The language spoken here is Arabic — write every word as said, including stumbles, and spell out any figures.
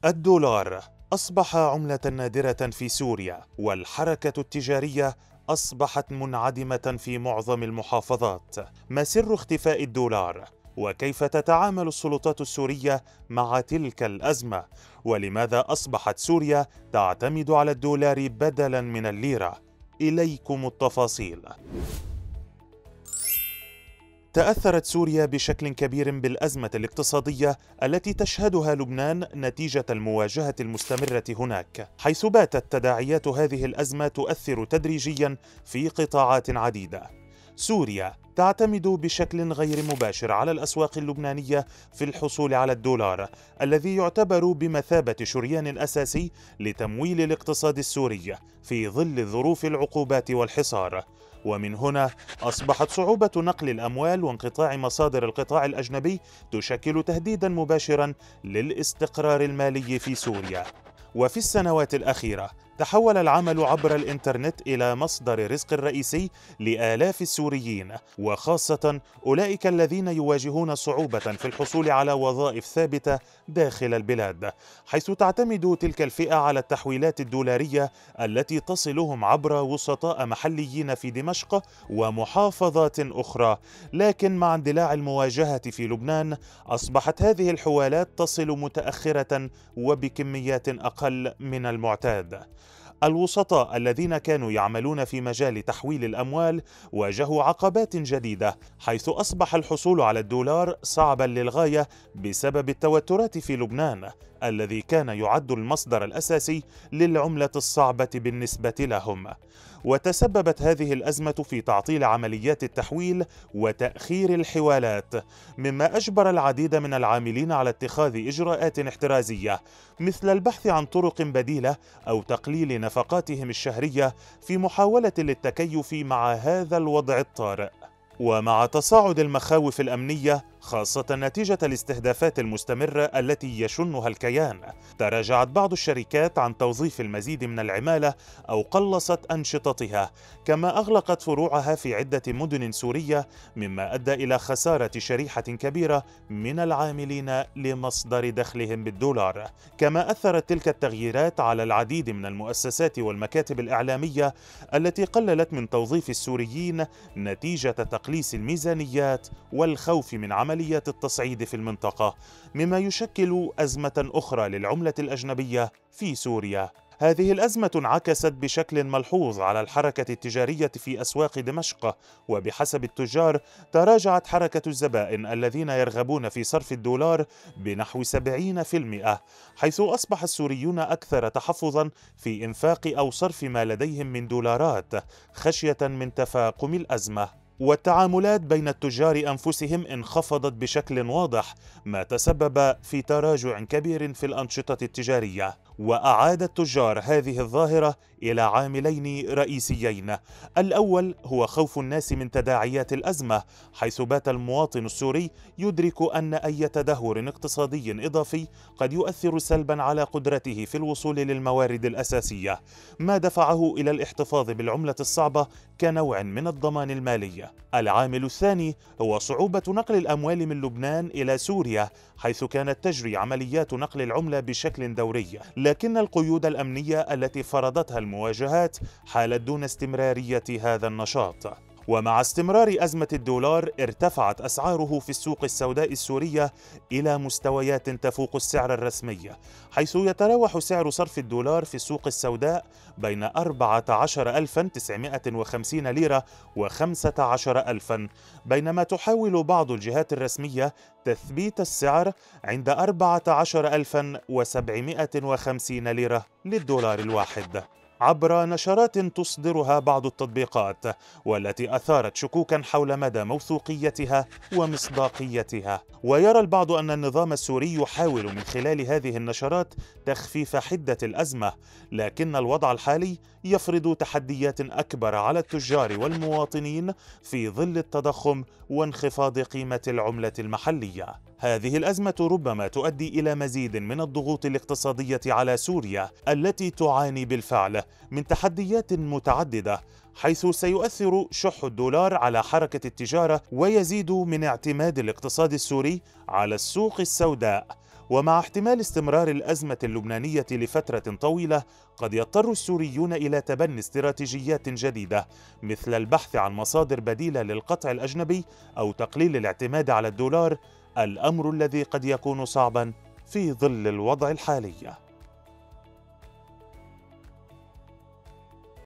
الدولار أصبح عملة نادرة في سوريا، والحركة التجارية أصبحت منعدمة في معظم المحافظات. ما سر اختفاء الدولار؟ وكيف تتعامل السلطات السورية مع تلك الأزمة؟ ولماذا أصبحت سوريا تعتمد على الدولار بدلاً من الليرة؟ إليكم التفاصيل. تأثرت سوريا بشكل كبير بالأزمة الاقتصادية التي تشهدها لبنان نتيجة المواجهة المستمرة هناك، حيث باتت تداعيات هذه الأزمة تؤثر تدريجيا في قطاعات عديدة. سوريا تعتمد بشكل غير مباشر على الأسواق اللبنانية في الحصول على الدولار، الذي يعتبر بمثابة شريان أساسي لتمويل الاقتصاد السوري في ظل ظروف العقوبات والحصار. ومن هنا أصبحت صعوبة نقل الأموال وانقطاع مصادر القطاع الأجنبي تشكل تهديداً مباشراً للاستقرار المالي في سوريا. وفي السنوات الأخيرة تحول العمل عبر الإنترنت إلى مصدر رزق رئيسي لآلاف السوريين، وخاصة أولئك الذين يواجهون صعوبة في الحصول على وظائف ثابتة داخل البلاد، حيث تعتمد تلك الفئة على التحويلات الدولارية التي تصلهم عبر وسطاء محليين في دمشق ومحافظات أخرى. لكن مع اندلاع المواجهة في لبنان أصبحت هذه الحوالات تصل متأخرة وبكميات أقل من المعتاد. الوسطاء الذين كانوا يعملون في مجال تحويل الأموال واجهوا عقبات جديدة، حيث أصبح الحصول على الدولار صعبا للغاية بسبب التوترات في لبنان، الذي كان يعد المصدر الأساسي للعملة الصعبة بالنسبة لهم. وتسببت هذه الأزمة في تعطيل عمليات التحويل وتأخير الحوالات، مما أجبر العديد من العاملين على اتخاذ إجراءات احترازية، مثل البحث عن طرق بديلة أو تقليل نفقاتهم الشهرية في محاولة للتكيف مع هذا الوضع الطارئ. ومع تصاعد المخاوف الأمنية خاصة نتيجة الاستهدافات المستمرة التي يشنها الكيان، تراجعت بعض الشركات عن توظيف المزيد من العمالة أو قلصت أنشطتها، كما أغلقت فروعها في عدة مدن سورية، مما أدى إلى خسارة شريحة كبيرة من العاملين لمصدر دخلهم بالدولار. كما أثرت تلك التغييرات على العديد من المؤسسات والمكاتب الإعلامية التي قللت من توظيف السوريين نتيجة تقليص الميزانيات والخوف من عمليات التصعيد في المنطقة، مما يشكل أزمة أخرى للعملة الأجنبية في سوريا. هذه الأزمة انعكست بشكل ملحوظ على الحركة التجارية في أسواق دمشق، وبحسب التجار تراجعت حركة الزبائن الذين يرغبون في صرف الدولار بنحو سبعين بالمئة، حيث أصبح السوريون أكثر تحفظا في إنفاق أو صرف ما لديهم من دولارات خشية من تفاقم الأزمة. والتعاملات بين التجار أنفسهم انخفضت بشكل واضح، ما تسبب في تراجع كبير في الأنشطة التجارية. وأعاد التجار هذه الظاهرة إلى عاملين رئيسيين: الأول هو خوف الناس من تداعيات الأزمة، حيث بات المواطن السوري يدرك أن أي تدهور اقتصادي إضافي قد يؤثر سلبا على قدرته في الوصول للموارد الأساسية، ما دفعه إلى الاحتفاظ بالعملة الصعبة كنوع من الضمان المالي. العامل الثاني هو صعوبة نقل الأموال من لبنان إلى سوريا، حيث كانت تجري عمليات نقل العملة بشكل دوري، لكن القيود الأمنية التي فرضتها المواجهات حالت دون استمرارية هذا النشاط. ومع استمرار أزمة الدولار ارتفعت أسعاره في السوق السوداء السورية إلى مستويات تفوق السعر الرسمي، حيث يتراوح سعر صرف الدولار في السوق السوداء بين أربعة عشر ألفا وتسعمائة وخمسين ليرة وخمسة عشر ألفا، بينما تحاول بعض الجهات الرسمية تثبيت السعر عند أربعة عشر ألفا وسبعمائة وخمسين ليرة للدولار الواحد، عبر نشرات تصدرها بعض التطبيقات، والتي أثارت شكوكا حول مدى موثوقيتها ومصداقيتها. ويرى البعض أن النظام السوري يحاول من خلال هذه النشرات تخفيف حدة الأزمة، لكن الوضع الحالي يفرض تحديات أكبر على التجار والمواطنين في ظل التضخم وانخفاض قيمة العملة المحلية. هذه الأزمة ربما تؤدي إلى مزيد من الضغوط الاقتصادية على سوريا، التي تعاني بالفعل من تحديات متعددة، حيث سيؤثر شح الدولار على حركة التجارة ويزيد من اعتماد الاقتصاد السوري على السوق السوداء، ومع احتمال استمرار الأزمة اللبنانية لفترة طويلة، قد يضطر السوريون إلى تبني استراتيجيات جديدة، مثل البحث عن مصادر بديلة للقطع الأجنبي أو تقليل الاعتماد على الدولار، الأمر الذي قد يكون صعباً في ظل الوضع الحالي.